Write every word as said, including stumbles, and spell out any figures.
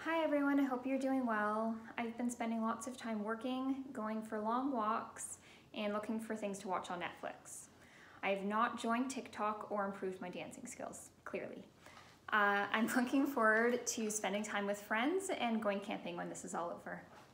Hi everyone, I hope you're doing well. I've been spending lots of time working, going for long walks, and looking for things to watch on Netflix. I have not joined TikTok or improved my dancing skills, clearly. Uh, I'm looking forward to spending time with friends and going camping when this is all over.